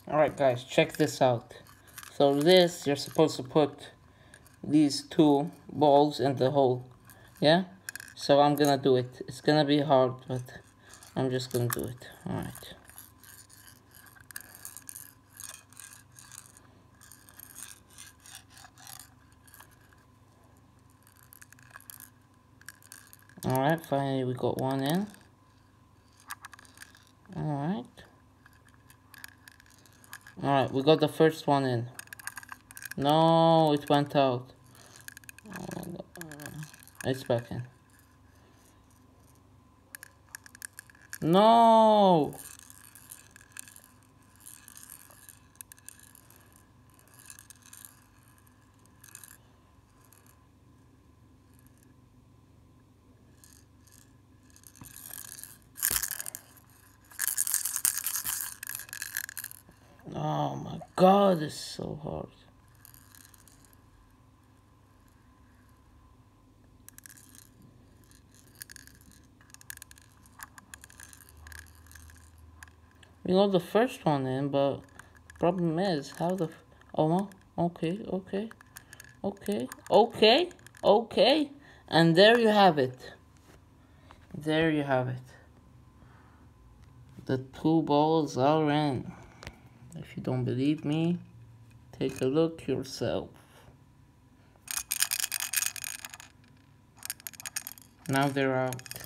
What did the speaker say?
Alright guys, check this out. So this, you're supposed to put these two balls in the hole. Yeah? So I'm gonna do it. It's gonna be hard, but I'm just gonna do it. Alright. Alright, finally we got one in. Alright. Alright, we got the first one in. No, it went out. Oh, it's back in. No! Oh my god, it's so hard. We got the first one in, but the problem is how the... Oh no, okay, okay, okay, okay, okay. And there you have it. There you have it. The two balls are in. If you don't believe me, take a look yourself. Now they're out.